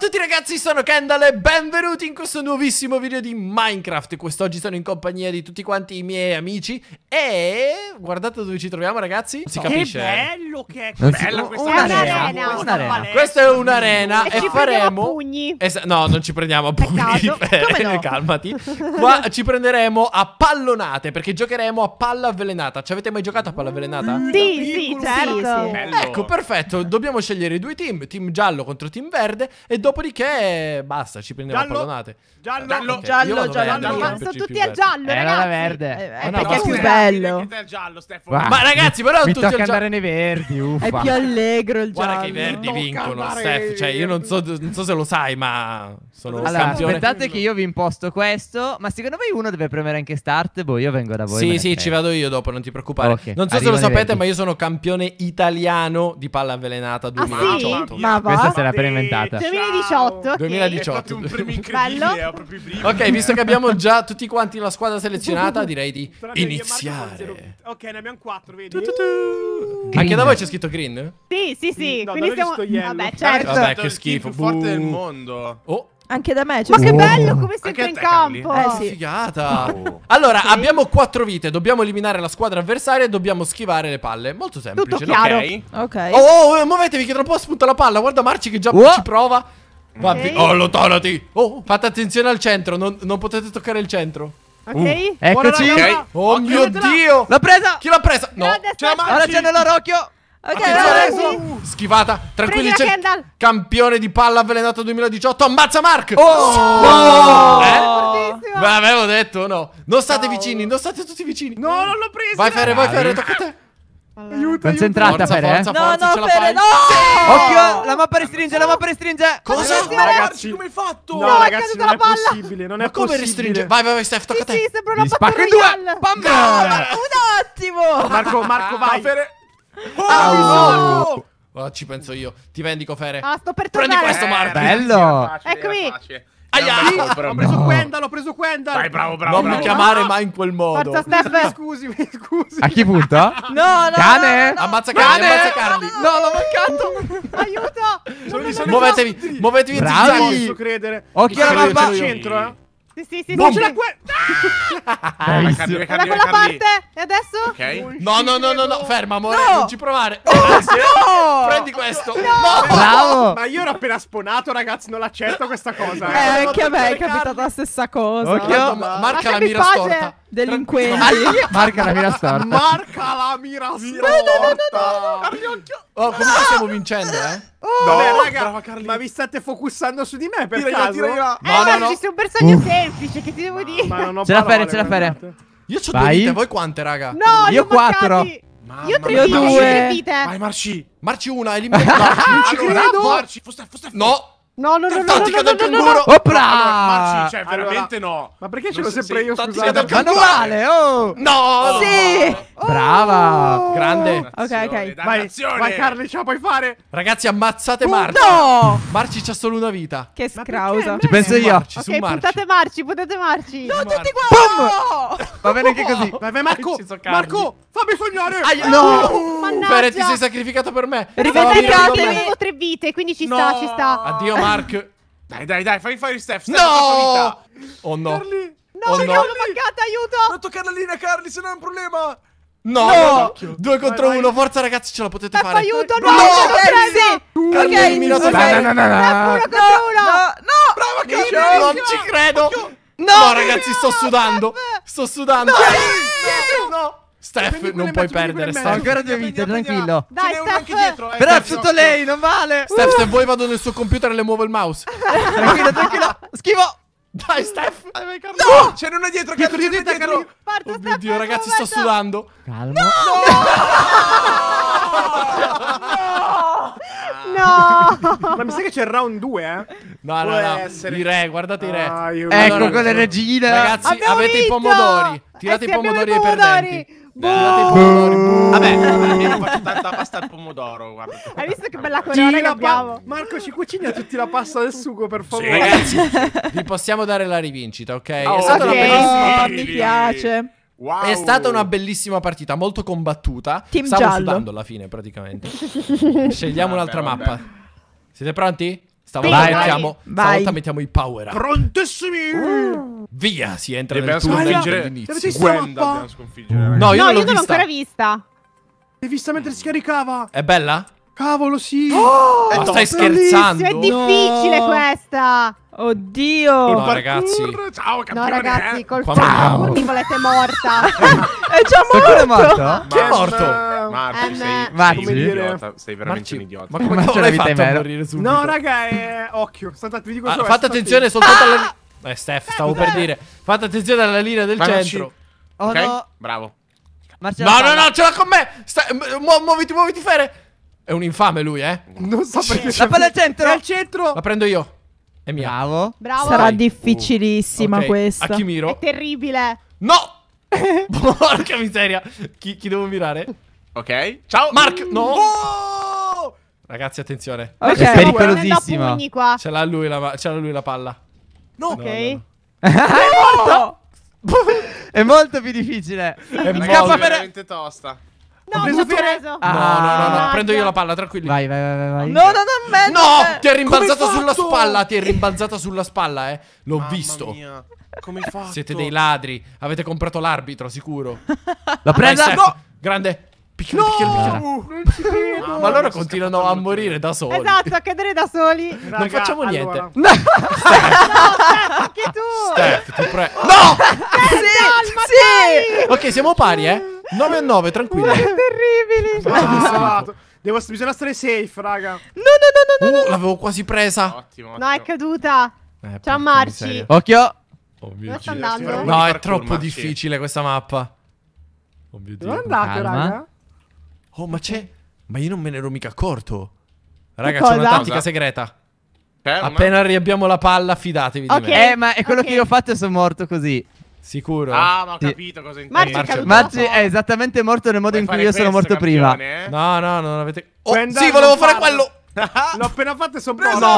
tutti ragazzi, sono Kendall e benvenuti in questo nuovissimo video di Minecraft. Quest'oggi sono in compagnia di tutti quanti i miei amici e guardate dove ci troviamo ragazzi. Non si capisce. Che bello che è bella questa un'arena. Questa è un'arena e ci faremo a pugni. no, non ci prendiamo a pugni. Come no? Calmati. Qua ci prenderemo a pallonate perché giocheremo a palla avvelenata. Ci avete mai giocato a palla avvelenata? Sì, certo. Ecco, perfetto. Dobbiamo scegliere due team, team giallo contro team verde. E dopodiché basta, ci prendiamo a pallonate. Giallo, Ok, giallo, io vado giallo. verde, Ma per sono il tutti più al verde. giallo, Era ragazzi. la verde. Perché è più Scusa, bello. che è il giallo, Stefano. Guarda. Ma ragazzi, però Mi tutti tocca al giallo. andare nei verdi, uffa. È più allegro il giallo. Guarda che i verdi Tocca vincono, andare Steph. Cioè, io non so se lo sai, ma sono un Allora, campione. aspettate che io vi imposto questo. Ma secondo voi uno deve premere anche start? Boh, io vengo da voi. me Sì, ne sì, frega. ci vado io dopo, non ti preoccupare. Ok, Non so se lo arrivano i sapete, verdi. ma io sono campione italiano di palla avvelenata 2018. sì? Ma va? Questa se l'ha appena inventata. 2018, ok. 2018. Un premio incredibile, Bello. ho proprio i brividi. Ok, visto che abbiamo già tutti quanti la squadra selezionata, direi di Tranne io e Marco iniziare. zero. Ok, ne abbiamo 4, vedi? Anche da voi c'è scritto green? Sì, sì, sì. No, quindi da noi stiamo... sto yellow. Vabbè, certo. Vabbè, Il che team schifo. più forte del Buh. mondo. Oh, Anche da me c'è Ma che scritto. bello come Anche siete a in te, Carli? campo. Sì. figata. Allora, abbiamo 4 vite, dobbiamo eliminare la squadra avversaria e dobbiamo schivare le palle. Molto semplice, Tutto no? chiaro. Ok. Ok. Oh, muovetevi che tra un po' spunta la palla. Guarda Marci che già Oh. ci prova. Va, Ok. allontanati. Oh, fate attenzione al centro, non potete toccare il centro. Ok? Eccoci. Buona raga. Oh Occhio, mio vedetela. Dio. L'ho presa. Chi l'ha presa? No. Grande, Ce la aspetta. Ora c'è nell'orocchio. Ok, Attenzione. vai. Schivata. Tranquilli, Prendila, c'è Kendall. campione di palla avvelenato 2018. Ammazza Mark. Oh. No. Fortissimo. Ma avevo detto no. Non state vicini, non state tutti vicini. No, non l'ho preso. Vai Fere, tocca a te. Aiuto, Concentrata, Forza, Fere. forza, No, forza, no, ce la Fere, fai. no! Occhio, la mappa restringe, la mappa restringe. Cosa? No, ragazzi, come hai fatto? No, No, è ragazzi, caduta non la è palla. possibile. Non Ma è come possibile. restringe? Vai, Steph, tocca a te. Sì, sembra una Vi spacco Battle in due. Royale. Bam. Un attimo! Marco, vai. Fere. Oh, ci penso io. Ti vendico, Fere. Ah, sto per Prendi tornare. questo, Mark. Bello. Eccomi. Aia. Ho preso Quendal, ho preso Quendal. Vai, bravo, Non mi chiamare mai in quel modo. Forza, Steph. Scusi, mi scusi. A chi punto? No, no, Cane? Ammazza Carli, ammazza Carli. No, l'ho mancato. Aiuto. Muovetevi Bravi. zizzagli. Non posso credere. Occhio alla Ce l'ho io, mappa. ce l'ho io. Centro, eh. Sì, sì, Boom. sì. Ce l'ha Bravissimo. Da quella parte. E adesso? Ok. No, ferma, amore, No. non ci provare. Grazie. Prendi questo. No. Bravo. Ma io ero appena spawnato, ragazzi, non l'accetto questa cosa. Anche a me è capitata la stessa cosa. Occhio. Guarda, marca la Lasciami mira pace. storta. Delinquenti. Marca la mira storta. Marca la mira storta. Oh, comunque stiamo vincendo, eh. Vabbè, raga, ma vi state focussando su di me per caso? No. Ci sei un bersaglio semplice, che ti devo dire? Ma non ho Ce la parole, Fere, ce la Fere. guardate. Io c'ho Vai. due vite, voi quante, raga? No, Io li ho mancati. 4. Io 3 Io vite, due. io 3 vite. Vai, Marci. Marci una, elimina. Non ci credo. Marci, No. No, no, no, no, Tattica del no, no, no, canguro. Oppra. Marci, cioè, veramente no. Ma perché ce l'ho sempre io, tattica scusate? del Ma non vale, oh. No. Sì! Brava. Grande. Ok. Vai, Carli, ce la puoi fare? Ragazzi, ammazzate Marci. No! Marci c'ha solo una vita. Che scrausa. Ci penso Su io. Marci, su Ok, Marci. puntate marci. No, tutti Boom. qua! Va bene anche così. Vai, Marco. Ci so Carli. Marco, fammi sognare. Aia. No. Mannaggia. Fere, ti sei sacrificato per me. Rivedicatevi. Stavo Io mirando me. avevo 3 vite, quindi ci No. sta, ci sta. Addio, Mark. Dai, fammi fare Steph. No. Oh no. Carli. No, Oh, che no. l'ho mancata, aiuto. Non toccare la linea, Carli, se no è un problema. No. 2 contro Vai, 1. Forza, ragazzi, ce la potete Steph, fare. aiuto, no, No. non Carli, Ok, eliminato ok. Fere. No, no, no, Steph, no. uno contro uno. No! Brava, Carli. Non ci credo. No, ragazzi, sto sudando. Sto sudando. No. Steph, Prendi non quelle puoi mezzo, prendi perdere, quelle Ho Steph. ancora 2 vite, tranquillo. Dai, Ce n'è uno anche Steph. dietro, Però è Steph, tutto lei, non vale. Steph, se vuoi vado nel suo computer e le muovo il mouse. Tranquillo, tranquillo. Schivo. Dai, Steph. Vai, Carli. No! Ce n'è una dietro, Carli, dietro. Forza, Oh mio Steph, Dio, ragazzi, sto sudando. Calmo. No. Ma mi sa che c'è il round 2, eh? No, Può no, no. essere. I re, guardate i re. Aiuto. Ecco Allora, con le regine. Ragazzi, Abbiamo avete i vinto! pomodori. Tirate sì, i abbiamo pomodori i ai pomodori. perdenti. Tirate i pomodori. boom. Vabbè, io faccio tanta pasta al pomodoro, guarda. Hai visto che bella corona che abbiamo? Marco, ci cucini a tutti la pasta del sugo, per favore. Ragazzi, vi possiamo dare la rivincita, ok? È Oh, stata, ok. una bellissima... Oh, mi piace. Wow. È stata una bellissima partita, molto combattuta. Team Stavo giallo. sudando alla fine, praticamente. Scegliamo un'altra Vabbè. mappa. Siete pronti? Stavolta mettiamo i power up. Prontissimi. Via, si entra nel Dobbiamo tunnel sconfiggere dell'inizio. Gwenda, dobbiamo sconfiggere. No, io No, non io l'ho non l'ho vista. ancora vista. L'hai vista mentre si caricava? È bella? Cavolo, sì. Ma stai scherzando? È difficile questa. Oddio. No, ragazzi. Ciao, No, campione. ragazzi, col Quando- fuoco mi volete morta. È già Qualcuno è morto. morto? Chi è morto? Marci, sei Marci? un idiota. Sei veramente un idiota. Ma come Marci cavolo la l'hai vita è fatto a meno. morire subito? No, raga, occhio. Vi dico solo, Fate state attenzione soltanto alla... Steph, stavo per dire. Fate attenzione alla linea del Marci. centro. Oh Ok? no. Bravo. Marcia No, no, no, ce l'ha con me. Muoviti, Fere. È un infame lui, eh. Non so perché. La palla al centro. È al centro. La prendo io. È mia. Bravo. Bravo. Sarà Vai. difficilissima Ok, questa. A chi È miro? terribile. No! Porca miseria. Chi devo mirare? Ok. Ciao. Mark, no. Oh! Ragazzi, attenzione. Ok. È Prendendo a pericolosissima. pugni qua. Ce l'ha lui la palla. No. Ok. È molto più difficile. È Ragazzi, molto... è veramente tosta. No, preso ti ho Fere. preso. No. Prendo io la palla, tranquilli. Vai. No, non me. No! Ti è rimbalzata Come hai sulla fatto? spalla. Ti è rimbalzata sulla spalla, eh. L'ho Mamma visto. mia. Come hai fatto? Siete dei ladri. Avete comprato l'arbitro, sicuro. L'ho presa. Dai, Steph, grande. Picchiola. Non ci credo. Ma loro continuano a morire da soli. Esatto, a cadere da soli. Non facciamo niente. allora. Anche tu. Steph, ti prego. No! Sì. Ok, siamo pari, eh. 9-9, tranquilli. Terribili. Salvato. Bisogna stare safe, raga. L'avevo quasi presa. Ottimo. No, è caduta. Ciao, porca Marci. miseria. Occhio. Oh mio Dove sta Dio. andando? No, è Parkour, troppo Marci. difficile questa mappa. Oh mio Dove Dio. andate, Calma. raga? Oh, ma c'è. Ma io non me ne ero mica accorto. Raga, cosa? c'è una tattica Cosa? segreta. Una? Appena riabbiamo la palla, fidatevi di Ok. me. Ma è quello Ok. che io ho fatto e sono morto così. Sicuro? Ah, ma ho Sì. capito cosa intendi. Marci è Marci- caduto. Marci è esattamente morto nel modo in cui io sono morto prima. No, non avete. Oh, Puoi sì, volevo fare farlo. quello. L'ho appena fatto e sono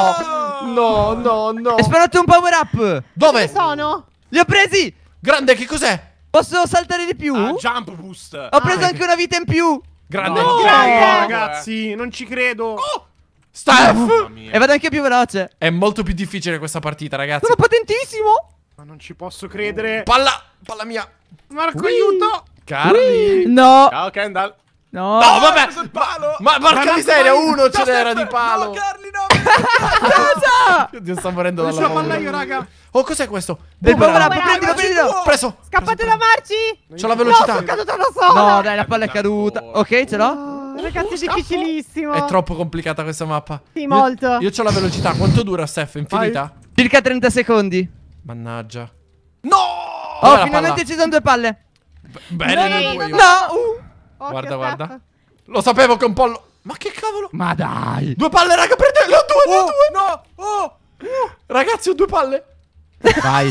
No, no. È sparato un power up. Dove? Dove sono? Li ho presi. Grande, che cos'è? Posso saltare di più? Jump boost. Ho preso anche una vita in più. Grande. No. Ragazzi, non ci credo. Steph! Mamma mia. E vado anche più veloce. È molto più difficile questa partita, ragazzi. Sono potentissimo. Ma non ci posso credere. Palla mia. Marco, aiuto. Carli. No. Ciao, Kendall. No. No, vabbè. preso il palo. Ma porca miseria, uno ce No, n'era Steph, di palo. No, Carli, no. Cosa? Dio, sto morendo Non dalla ce la palla paura. io, raga. Oh, cos'è questo? Del power up. Power up. Prendilo. Preso. Scappate da Marci. C'ho la No, velocità. sono caduta da sola. No, dai, la palla è caduta. Ok, ce l'ho. Ragazzi, è difficilissimo. È troppo complicata questa mappa. Sì, molto. Io c'ho la velocità. Quanto dura, Steph? Infinita? Circa 30 secondi. Mannaggia. No. Oh, Dov'è la finalmente palla? ci sono due palle. Bene, No, le no, due io. No. Occhio, Guarda, Steph. guarda. Lo sapevo che un po'. Ma che cavolo? Ma dai. Due palle, raga, prendele. Ho due, ne ho due. No. Oh. Ragazzi, ho due palle. Vai.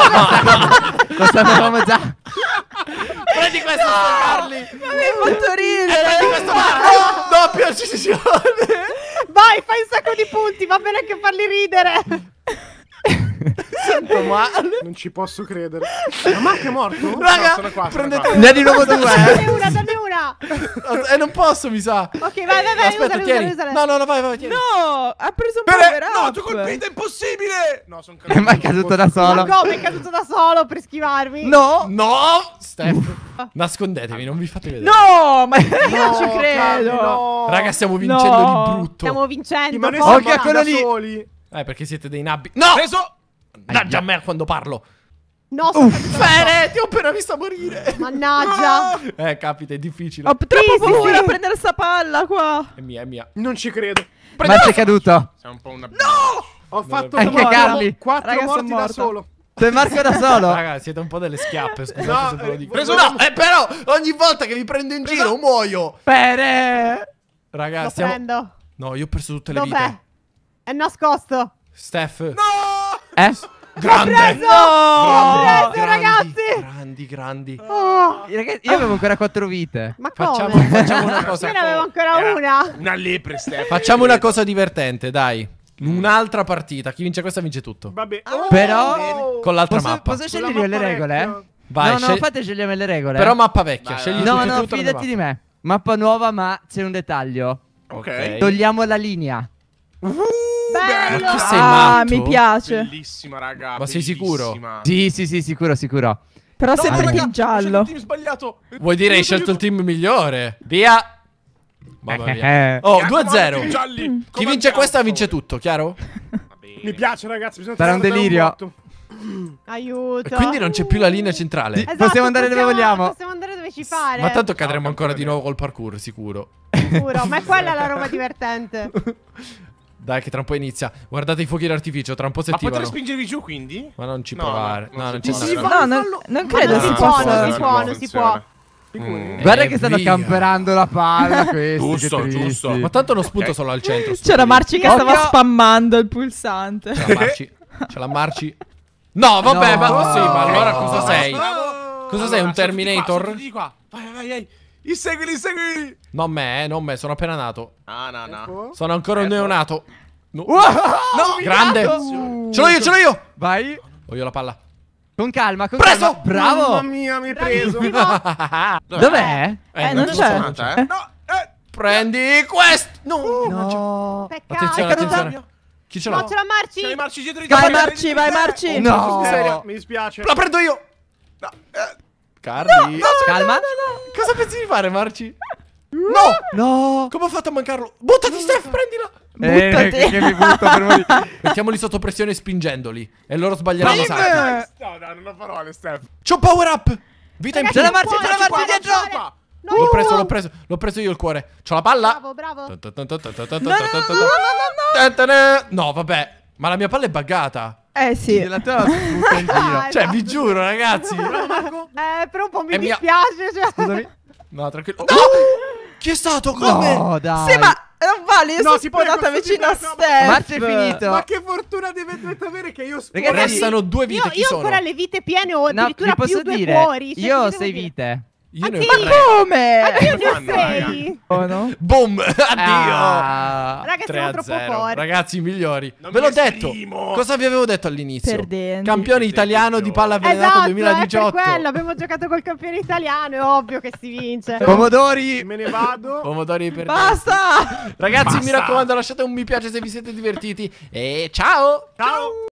Lo sapevamo già. Prendi questo, Carli. Mi hai fatto ridere. Prendi questo, doppia decisione. Vai, fai un sacco di punti. Va bene anche farli ridere. Sento male. Non ci posso credere. Ma Marco è morto? Raga, sono qua, sono prendete. qua. Ne ha di nuovo due. Dammi una, dammi una. Non posso, mi sa. Ok, vai, Aspetta, usale, tieni. usale. No, vai, tieni. No, ha preso un power No, up. ti ho colpito, è impossibile. No, sono È mai caduto da Ma solo. come è caduto da solo per schivarmi? No. No, Steph. Nascondetevi, non vi fate vedere. No, ma non ci credo. No. Raga, stiamo vincendo No. di brutto. Stiamo vincendo. Ma noi forza. siamo Occhio a quello da lì. soli. Perché siete dei nabbi. No! Preso. Mannaggia a me quando parlo. No, sono caduta da Fere, ti ho appena visto morire. sola. Mannaggia. Capita, è difficile. Ho troppo Sì, paura sì. a prendere sta palla qua. È mia. Non ci credo. Ma c'è caduto. Sei un po' una. Ho fatto Anche Carli. 4 Raga, son morti da morta. solo. Sei Marco da solo. Raga, siete un po' delle schiappe, scusate No, se ve lo dico. preso- No, però ogni volta che vi prendo in giro muoio. Pere. Raga, Lo stiamo... prendo. No, io ho perso tutte le Dov'è? vite. È nascosto. Steph. Grande. Grande. Ho preso, Grandi, ragazzi. grandi. Oh, Ragazzi, io avevo ancora 4 vite. ma Facciamo come? una cosa. Io ne avevo ancora una. Una lepre, Steph. Facciamo una cosa divertente, dai. Un'altra partita. Chi vince questa vince tutto. Vabbè. Però Con l'altra posso, mappa. posso scegliere io le mappa regole? vecchia. Vai, no, fate scegliere le regole. Però mappa vecchia. Vai, Scegli vai. No, tutti no, tutte le fidati mappe. di me. Mappa nuova, ma c'è un dettaglio. Ok. Togliamo la linea. Bello. Ma che sei Ah, matto? mi piace. Bellissima, raga. Ma sei sicuro? bellissima. Sì, sicuro. Però No, sempre raga, team ho scelto giallo. il team sbagliato. Vuoi dire hai scelto il team migliore? Via. Mamma mia. Oh, Oh, 2-0. Gialli. Chi vince questa vince tutto, chiaro? Mi piace, ragazzi. Bisogna Sarà un tirare da delirio. botto. Aiuto. E quindi non c'è più la linea centrale. Sì. Possiamo andare dove vogliamo. Possiamo andare dove ci pare. Ma tanto cadremo ancora di nuovo col parkour, sicuro. Sicuro. Ma è quella la roba divertente. Dai, che tra un po' inizia. Guardate i fuochi d'artificio, tra un po' si Ma potrei attivano. spingervi giù, quindi? Ma non ci No, provare. no, No, non si ci può. Sì, provare. sì, No, non credo non si si può, possa. non si può, non si può. Guarda che stanno via. camperando la palla questi. Giusto, che tristi. giusto. Ma tanto non spunto Ok. solo al centro. C'era Marci che Occhio. stava spammando il pulsante. C'è la Marci. C'è la Marci. No, vabbè, No. ma sì, ma allora No. cosa sei? Bravo. Cosa sei, un Terminator? Saltati di qua. Vai. Inseguili. Non me, sono appena nato. Ah, no. Sono ancora un Ecco. neonato. No. No, Grande. Ce l'ho io. Vai. Ho io la palla. Con calma, Preso! calma. Bravo. Mamma mia, mi hai preso. Bravissimo. Dov'è? Non lo c'è. so, Non c'è? No, Prendi questo. No. No. Peccato. Attenzione, attenzione. Chi ce l'ha? No, ce la Marci. C'è le marci dietro di te. Vai Marci, vai Marci. No. Serio, mi dispiace. La prendo io. No, Carli. Calma. Cosa pensi di fare, Marci? No. No. Come ho fatto a mancarlo? Buttati, Steph, prendila. Buttati. Che mi butto per morire. Mettiamoli sotto pressione spingendoli. E loro sbaglieranno no, sempre. no, non ho parole, Steph. C'ho un power up. Vita in Ragazzi, più. C'è la Marci, c'è la Puoi, Marci puoi dietro. mangiare. No, L'ho preso io il cuore. C'ho la palla. Bravo. No, vabbè. Ma la mia palla è buggata. Sì. Della tua la butta in giro. Cioè, vi giuro, ragazzi. Però un po' mi È mia. dispiace. Cioè. Scusami. No, tranquillo. No! Chi è stato? Come? No, dai. Sì, ma non vale, io No, sono ti prego, spawnata ti vicino a prego, no, Steph. Marci è finito. Ma che fortuna dovete avere che io Ragazzi, Restano due vite. Io Chi sono? ancora le vite piene o No, addirittura vi posso più due dire. cuori. Cioè, Io ho che devo 6 dire? vite. Io ne ho Sì. Ma tre. come? Io ne ho fanno, 6. Oh, no? Boom! Addio! Ah. Raga, siamo troppo 3-0. forti. Ragazzi, i migliori. Non Ve mi l'ho detto. esprimo. Cosa vi avevo detto all'inizio? Perdenti. Campione italiano di palla avvelenata Esatto, 2018. è per quello. Abbiamo giocato col campione italiano. È ovvio che si vince. Pomodori. Me ne vado. Pomodori per Basta! Ragazzi, mi Basta. raccomando, lasciate un mi piace se vi siete divertiti. E ciao! Ciao.